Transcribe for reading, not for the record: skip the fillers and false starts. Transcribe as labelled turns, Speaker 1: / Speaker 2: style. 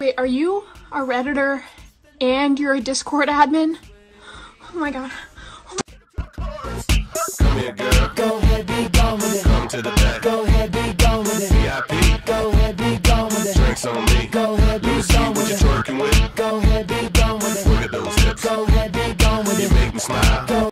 Speaker 1: Wait, are you a Redditor and you're a Discord admin? Oh my god.
Speaker 2: Come here, girl.